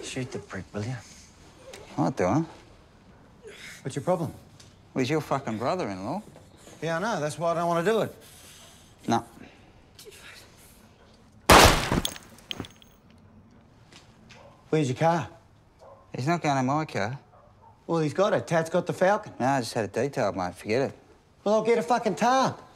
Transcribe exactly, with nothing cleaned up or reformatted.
Shoot the prick, will you? I'll do it. What's your problem? Well, he's your fucking brother-in-law. Yeah, I know. That's why I don't want to do it. No. Where's your car? He's not going in my car. Well, he's got it. Tad's got the Falcon. No, I just had it detailed, mate. Forget it. Well, I'll get a fucking tar.